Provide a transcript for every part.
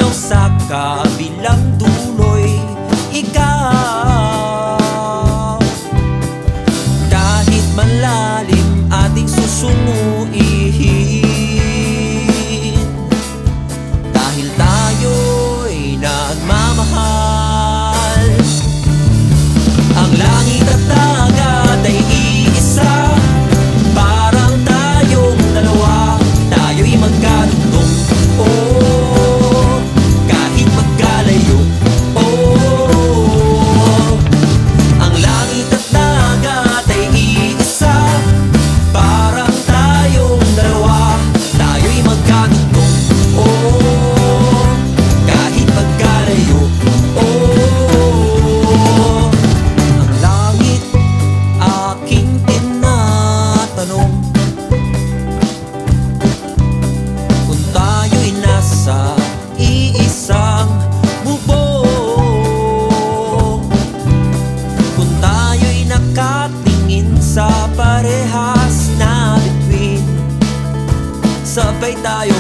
sa kabilang dulo'y ikaw. Kahit malalim ating susunguin, dahil tayo'y nagmamahal. Ang langit at dagat ay iisa, parang tayong dalawa. Tayo'y magkadugtong, oh, kahit magkalayo, oh. Ang langit at dagat ay iisa, parang tayong dalawa. Tayo'y magkadugtong, oh, kahit magkalayo, oh. Ang langit aking tinatanong, kung tayo'y nasa iisang bubong, kung tayo'y nakatingin sa parehas na bituin, sabay tayo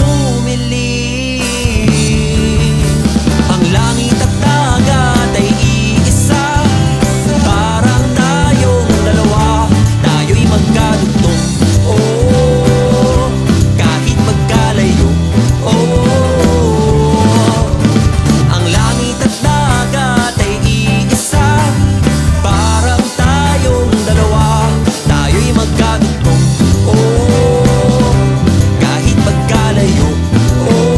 humiling. Ang langit at dagat ay iisa, parang tayong dalawa. Tayo'y magkadugtong, oh, kahit magkalayo, oh. Ang langit at dagat ay iisa, parang tayong dalawa. Tayo'y magkadugtong, oh, kahit magkalayo, oh.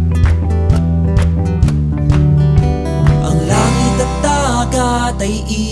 Ang langit at dagat ay